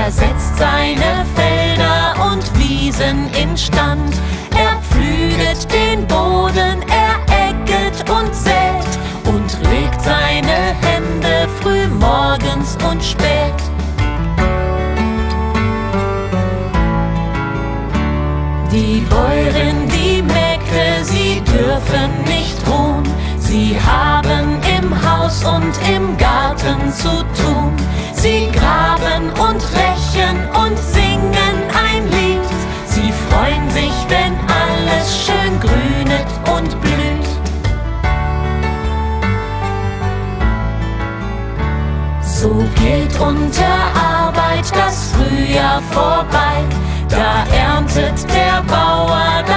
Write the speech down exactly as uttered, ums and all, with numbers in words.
Er setzt seine Felder und Wiesen instand. Er pflüget den Boden, er äcket und sät und regt seine Hände früh morgens und spät. Die Bäuerin, die Mägde, sie dürfen nicht ruhen. Sie haben im Haus und im Garten zu tun. Sie graben und rechen und singen ein Lied. Sie freuen sich, wenn alles schön grünet und blüht. So geht unter Arbeit das Frühjahr vorbei. Da erntet der Bauer